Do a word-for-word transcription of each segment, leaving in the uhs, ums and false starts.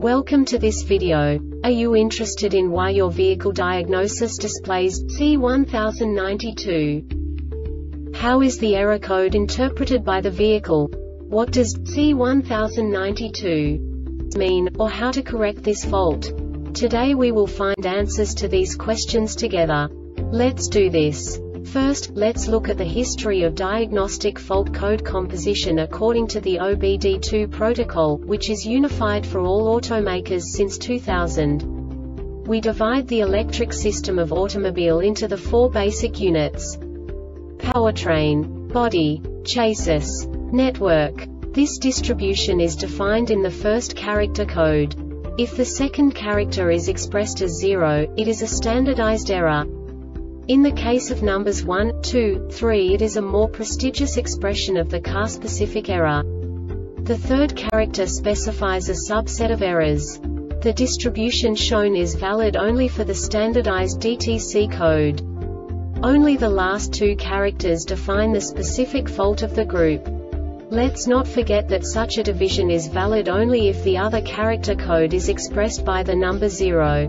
Welcome to this video. Are you interested in why your vehicle diagnosis displays C one thousand ninety-two? How is the error code interpreted by the vehicle? What does C one thousand ninety-two mean, or how to correct this fault? Today we will find answers to these questions together. Let's do this. First, let's look at the history of diagnostic fault code composition according to the O B D two protocol, which is unified for all automakers since two thousand. We divide the electric system of automobile into the four basic units: powertrain, body, chassis, network. This distribution is defined in the first character code. If the second character is expressed as zero, it is a standardized error. In the case of numbers one, two, three, it is a more prestigious expression of the car-specific error. The third character specifies a subset of errors. The distribution shown is valid only for the standardized D T C code. Only the last two characters define the specific fault of the group. Let's not forget that such a division is valid only if the other character code is expressed by the number zero.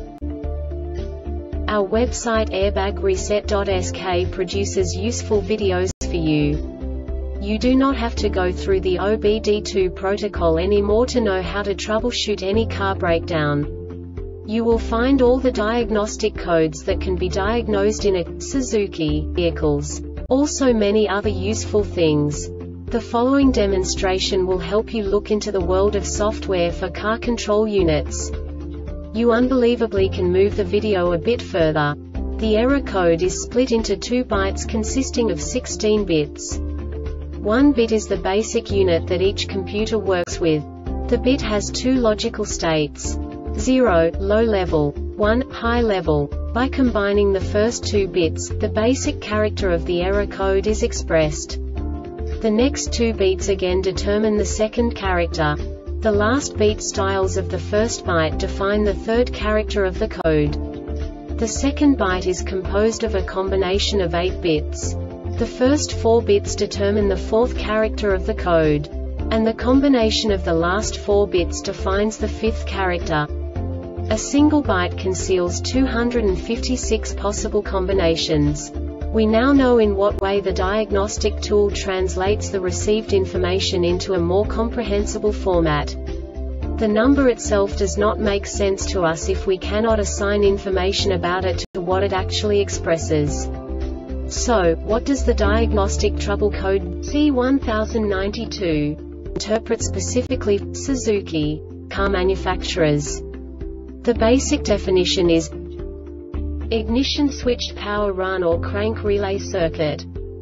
Our website airbag reset dot S K produces useful videos for you. You do not have to go through the O B D two protocol anymore to know how to troubleshoot any car breakdown. You will find all the diagnostic codes that can be diagnosed in a Suzuki vehicles. Also many other useful things. The following demonstration will help you look into the world of software for car control units. You unbelievably can move the video a bit further. The error code is split into two bytes consisting of sixteen bits. One bit is the basic unit that each computer works with. The bit has two logical states: zero, low level, one, high level. By combining the first two bits, the basic character of the error code is expressed. The next two bits again determine the second character. The last beat styles of the first byte define the third character of the code. The second byte is composed of a combination of eight bits. The first four bits determine the fourth character of the code. And the combination of the last four bits defines the fifth character. A single byte conceals two hundred fifty-six possible combinations. We now know in what way the diagnostic tool translates the received information into a more comprehensible format. The number itself does not make sense to us if we cannot assign information about it to what it actually expresses. So, what does the diagnostic trouble code C one thousand ninety-two interpret specifically for Suzuki car manufacturers? The basic definition is ignition switched power run or crank relay circuit.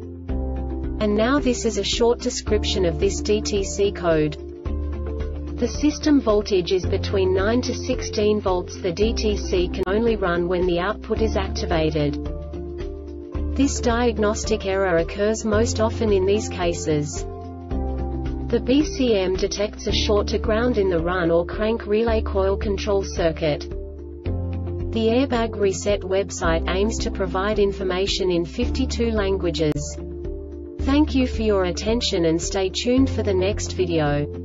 And now this is a short description of this D T C code. The system voltage is between nine to sixteen volts. The D T C can only run when the output is activated. This diagnostic error occurs most often in these cases. The B C M detects a short to ground in the run or crank relay coil control circuit. The Airbag Reset website aims to provide information in fifty-two languages. Thank you for your attention and stay tuned for the next video.